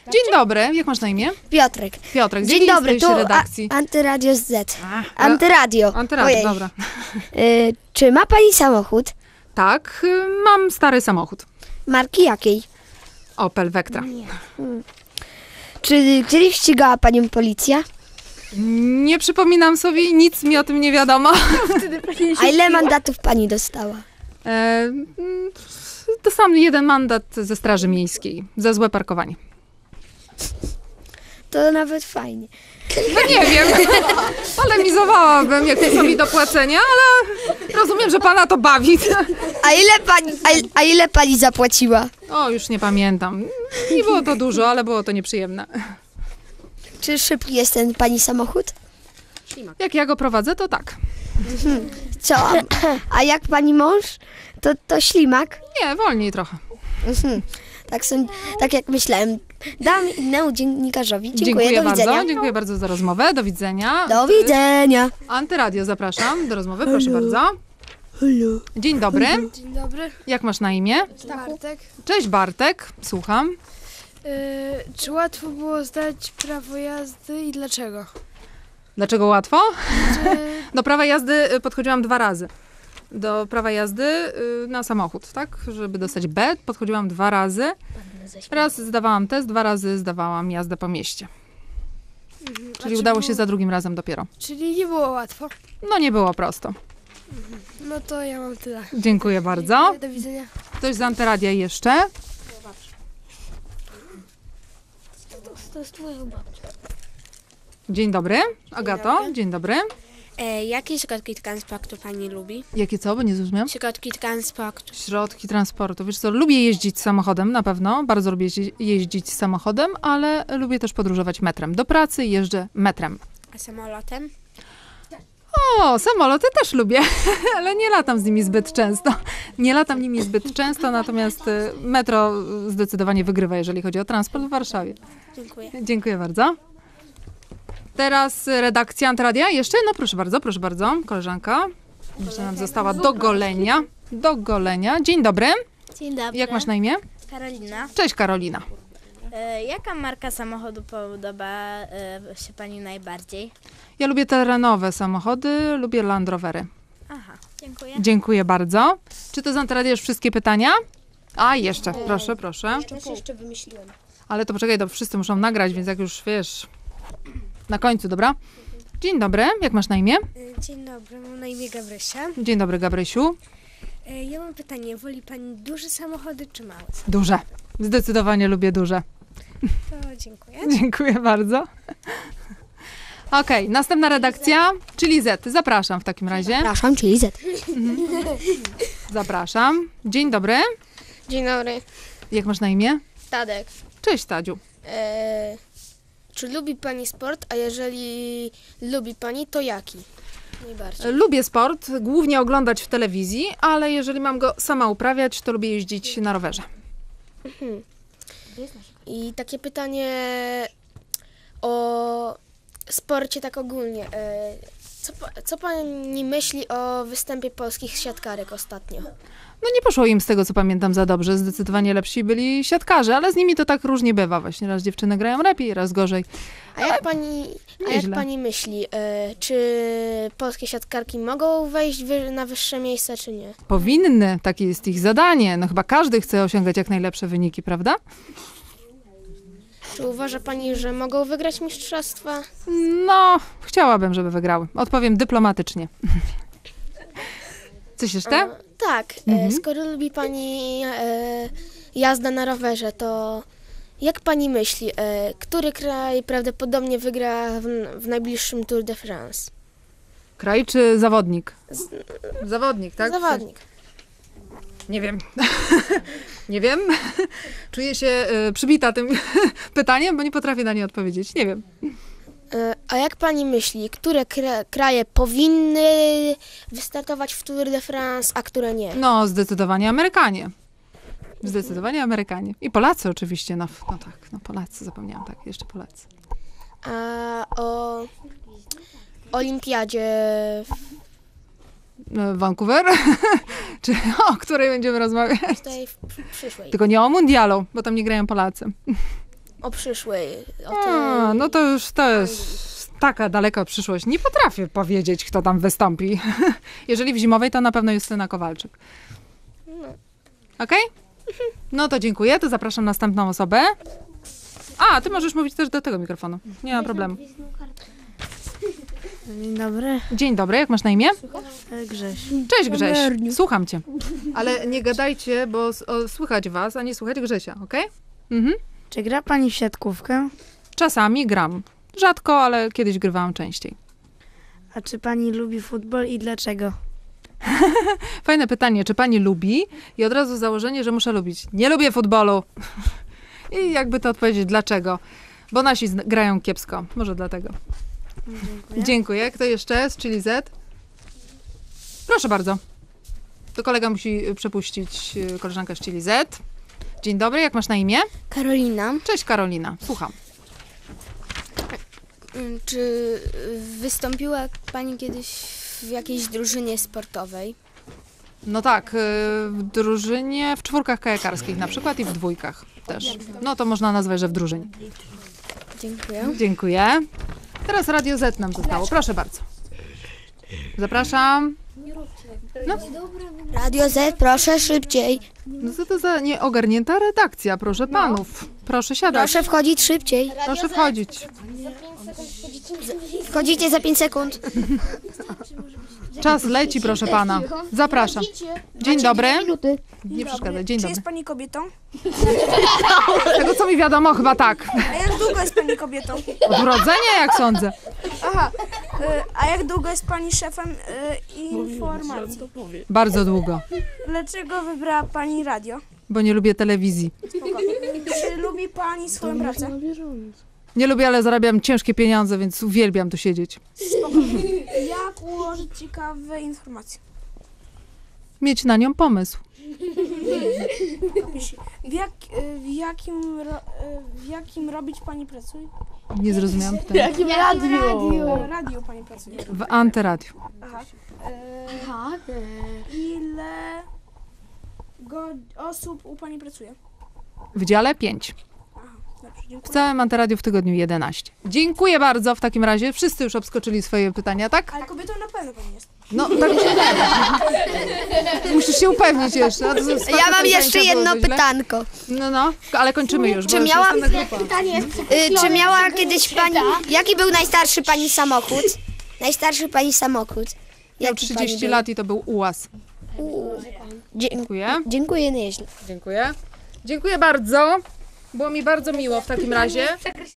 Dzień dobry, jak masz na imię? Piotrek. Piotrek, z Dzień jakiej dobry, jesteś tu redakcji? Antyradio Z. Antyradio, Ojej. dobra. Czy ma pani samochód? Tak, mam stary samochód. Marki jakiej? Opel Vectra. Czy kiedyś ścigała panią policja? Nie przypominam sobie i nic mi o tym nie wiadomo. A ile mandatów pani dostała? Dostałam jeden mandat ze Straży Miejskiej za złe parkowanie. To nawet fajnie. No nie wiem, polemizowałabym, jak to są mi do płacenia, ale rozumiem, że pana to bawi. A ile pani zapłaciła? O, już nie pamiętam. Nie było to dużo, ale było to nieprzyjemne. Czy szybki jest ten pani samochód? Jak ja go prowadzę, to tak. Co? A jak pani mąż? To ślimak? Nie, wolniej trochę. Tak jak myślałem. Dam innemu dziennikarzowi. Dziękuję, do bardzo. widzenia. Dziękuję bardzo za rozmowę. Do widzenia. Do widzenia. Antyradio, zapraszam do rozmowy, proszę bardzo. Halo. Dzień dobry. Dzień dobry, Jak masz na imię? Bartek. Cześć Bartek, słucham. Czy łatwo było zdać prawo jazdy i dlaczego? Dlaczego łatwo? Czy... Do prawa jazdy podchodziłam 2 razy. Do prawa jazdy na samochód, tak? Żeby dostać B, podchodziłam 2 razy. Raz zdawałam test, 2 razy zdawałam jazdę po mieście. Czyli udało się za drugim razem dopiero. Czyli nie było łatwo? No nie było prosto. No to ja mam tyle. Dziękuję bardzo. Do widzenia. Ktoś z Antyradia jeszcze? To jest twoja babcia. Dzień dobry. Agato, dzień dobry. Jakie środki transportu pani lubi? Jakie co? Bo nie zrozumiałam. Środki transportu. Środki transportu. Wiesz co, lubię jeździć samochodem na pewno. Bardzo lubię jeździć samochodem, ale lubię też podróżować metrem. Do pracy jeżdżę metrem. A samolotem? O, samoloty też lubię, ale nie latam z nimi zbyt często. Nie latam nimi zbyt często, natomiast metro zdecydowanie wygrywa, jeżeli chodzi o transport w Warszawie. Dziękuję. Dziękuję bardzo. Teraz redakcja Antyradia jeszcze? No proszę bardzo, koleżanka. Jeszcze nam została do golenia. Do golenia. Dzień dobry. Dzień dobry. Jak masz na imię? Karolina. Cześć Karolina. Jaka marka samochodu podoba się pani najbardziej? Ja lubię terenowe samochody, lubię Land Rovery. Aha, dziękuję. Dziękuję bardzo. Czy to z Antyradia już wszystkie pytania? A, jeszcze, proszę. Jeszcze wymyśliłem. Ale to poczekaj, to wszyscy muszą nagrać, więc jak już wiesz, na końcu, dobra? Dzień dobry, jak masz na imię? Dzień dobry, mam na imię Gabrysia. Dzień dobry, Gabrysiu. Ja mam pytanie, woli pani duże samochody czy małe? Duże. Zdecydowanie lubię duże. To dziękuję. Dziękuję bardzo. Okej, następna redakcja, czyli Z. Zapraszam w takim razie. Przepraszam, czyli Z. Zapraszam. Dzień dobry. Dzień dobry, Jak masz na imię? Tadek. Cześć, Tadziu. Czy lubi pani sport, a jeżeli lubi pani, to jaki? Najbardziej. Lubię sport, głównie oglądać w telewizji, ale jeżeli mam go sama uprawiać, to lubię jeździć na rowerze. I takie pytanie o sporcie tak ogólnie. Co pani myśli o występie polskich siatkarek ostatnio? No nie poszło im z tego, co pamiętam, za dobrze. Zdecydowanie lepsi byli siatkarze, ale z nimi to tak różnie bywa. Właśnie raz dziewczyny grają lepiej, raz gorzej. A jak pani myśli, czy polskie siatkarki mogą wejść na wyższe miejsca, czy nie? Powinny, takie jest ich zadanie. No chyba każdy chce osiągać jak najlepsze wyniki, prawda? Czy uważa pani, że mogą wygrać mistrzostwa? No, chciałabym, żeby wygrały. Odpowiem dyplomatycznie. Coś jeszcze? Tak, skoro lubi pani jazdę na rowerze, to jak pani myśli, który kraj prawdopodobnie wygra w najbliższym Tour de France? Kraj czy zawodnik? Zawodnik, tak? Zawodnik. Nie wiem. Nie wiem. Czuję się przybita tym pytaniem, bo nie potrafię na nie odpowiedzieć. Nie wiem. A jak pani myśli, które kraje powinny wystartować w Tour de France, a które nie? No, zdecydowanie Amerykanie. Zdecydowanie Amerykanie. I Polacy oczywiście. No tak, no Polacy, zapomniałam, tak, jeszcze Polacy. A o olimpiadzie Vancouver? Czy o której będziemy rozmawiać? tutaj w przyszłej. Tylko nie o mundialu, bo tam nie grają Polacy. o przyszłej. No to już to jest taka daleka przyszłość. Nie potrafię powiedzieć, kto tam wystąpi. Jeżeli w zimowej, to na pewno Justyna Kowalczyk. Okej? No to dziękuję, to zapraszam następną osobę. A, ty możesz mówić też do tego mikrofonu. Nie ma problemu. Dzień dobry. Dzień dobry, jak masz na imię? Grześ. Cześć Grześ, słucham cię. Ale nie gadajcie, bo słychać was, a nie słychać Grzesia, okej? Mhm. Czy gra pani w siatkówkę? Czasami gram. Rzadko, ale kiedyś grywałam częściej. A czy pani lubi futbol i dlaczego? Fajne pytanie, czy pani lubi? I od razu założenie, że muszę lubić. Nie lubię futbolu. I jakby to odpowiedzieć, dlaczego? Bo nasi grają kiepsko. Może dlatego. Dziękuję. Kto jeszcze z Chili Z? Proszę bardzo. To kolega musi przepuścić koleżankę z Chili Z. Dzień dobry, jak masz na imię? Karolina, Cześć Karolina, słucham. czy wystąpiła pani kiedyś w jakiejś drużynie sportowej? No tak, w drużynie, w czwórkach kajakarskich na przykład i w dwójkach też. No to można nazwać, że w drużynie. Dziękuję. Dziękuję. Teraz Radio Z nam zostało. Proszę bardzo. Zapraszam. Radio Z, proszę szybciej. No co to za nieogarnięta redakcja, proszę panów. Proszę siadać. Proszę wchodzić szybciej. Proszę wchodzić. Wchodzicie za 5 sekund. Czas leci, proszę pana. Zapraszam. Dzień dobry. Nie przeszkadzaj. Dzień Czy dobry. jest pani kobietą? Tego co mi wiadomo, chyba tak. A jak długo jest pani kobietą? Od urodzenia, jak sądzę. Aha, a jak długo jest pani szefem informacji? Bardzo długo, Dlaczego wybrała pani radio? bo nie lubię telewizji. Czy lubi pani swoją pracę? Nie lubię, ale zarabiam ciężkie pieniądze, więc uwielbiam tu siedzieć. Jak ułożyć ciekawe informacje? Mieć na nią pomysł. W jakim robić pani pracuje? Nie zrozumiałam pytania. Radio pani pracuje. W antyradiu. Aha. Ile osób u pani pracuje? W dziale 5. Dobrze, W dziękuję. całym antyradiu w tygodniu 11. Dziękuję bardzo w takim razie. Wszyscy już obskoczyli swoje pytania, tak? Ale kobietą na pewno pani jest. No, tak mi się wydaje. Musisz się upewnić jeszcze. A to jest Ja taka mam pytańca, jeszcze było jedno to źle? pytanko. No, ale kończymy już. Czy bo już miała- następna grupa. Czy miała kiedyś pani... Jaki był najstarszy pani samochód? Najstarszy pani samochód. Miał Jaki pani 30 był? lat i to był ułaz. Dziękuję. Dziękuję nieźle. Dziękuję. Dziękuję bardzo. Było mi bardzo miło w takim razie.